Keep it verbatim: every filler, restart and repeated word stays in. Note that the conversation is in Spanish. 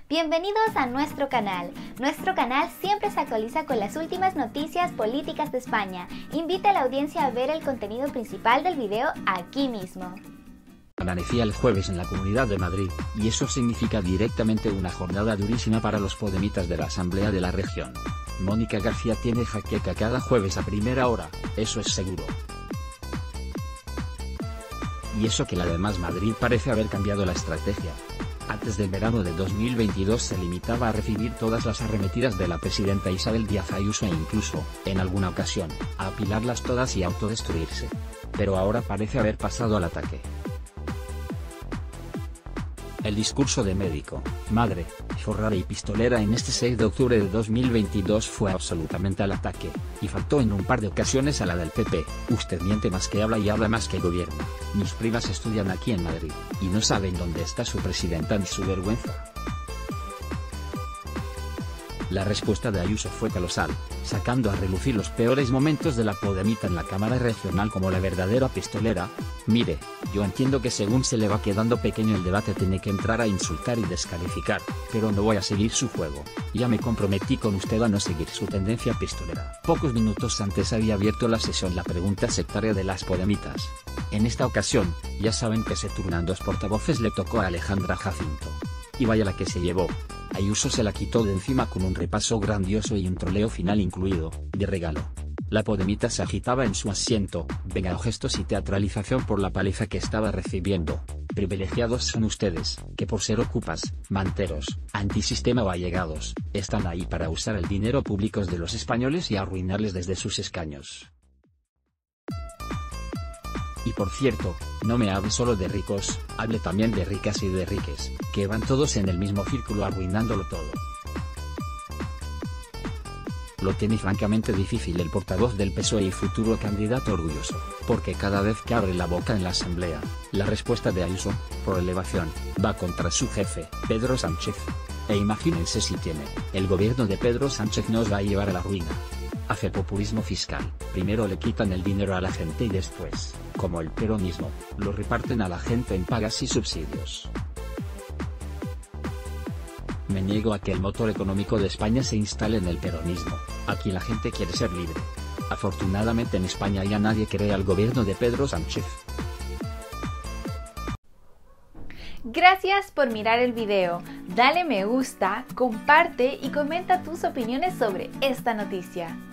Bienvenidos a nuestro canal. Nuestro canal siempre se actualiza con las últimas noticias políticas de España. Invita a la audiencia a ver el contenido principal del video aquí mismo. Amanecía el jueves en la Comunidad de Madrid, y eso significa directamente una jornada durísima para los podemitas de la Asamblea de la región. Mónica García tiene jaqueca cada jueves a primera hora, eso es seguro. Y eso que la demás Madrid parece haber cambiado la estrategia. Antes del verano de dos mil veintidós se limitaba a recibir todas las arremetidas de la presidenta Isabel Díaz Ayuso e incluso, en alguna ocasión, a apilarlas todas y autodestruirse. Pero ahora parece haber pasado al ataque. El discurso de médico, madre, forrada y pistolera en este seis de octubre de dos mil veintidós fue absolutamente al ataque, y faltó en un par de ocasiones a la del P P, usted miente más que habla y habla más que gobierna. Mis primas estudian aquí en Madrid, y no saben dónde está su presidenta ni su vergüenza. La respuesta de Ayuso fue colosal, sacando a relucir los peores momentos de la podemita en la Cámara Regional como la verdadera pistolera. Mire, yo entiendo que según se le va quedando pequeño el debate tiene que entrar a insultar y descalificar, pero no voy a seguir su juego. Ya me comprometí con usted a no seguir su tendencia pistolera. Pocos minutos antes había abierto la sesión la pregunta sectaria de las podemitas. En esta ocasión, ya saben que se turnan dos portavoces, le tocó a Alejandra Jacinto. Y vaya la que se llevó. Ayuso se la quitó de encima con un repaso grandioso y un troleo final incluido, de regalo. La podemita se agitaba en su asiento, venga gestos y teatralización por la paliza que estaba recibiendo. Privilegiados son ustedes, que por ser ocupas, manteros, antisistema o allegados, están ahí para usar el dinero público de los españoles y arruinarles desde sus escaños. Y por cierto, no me hable solo de ricos, hable también de ricas y de riques, que van todos en el mismo círculo arruinándolo todo. Lo tiene francamente difícil el portavoz del P S O E y futuro candidato orgulloso, porque cada vez que abre la boca en la asamblea, la respuesta de Ayuso, por elevación, va contra su jefe, Pedro Sánchez. E imagínense si tiene, el gobierno de Pedro Sánchez nos va a llevar a la ruina. Hace populismo fiscal, primero le quitan el dinero a la gente y después, como el peronismo, lo reparten a la gente en pagas y subsidios. Me niego a que el motor económico de España se instale en el peronismo, aquí la gente quiere ser libre. Afortunadamente en España ya nadie cree al gobierno de Pedro Sánchez. Gracias por mirar el video, dale me gusta, comparte y comenta tus opiniones sobre esta noticia.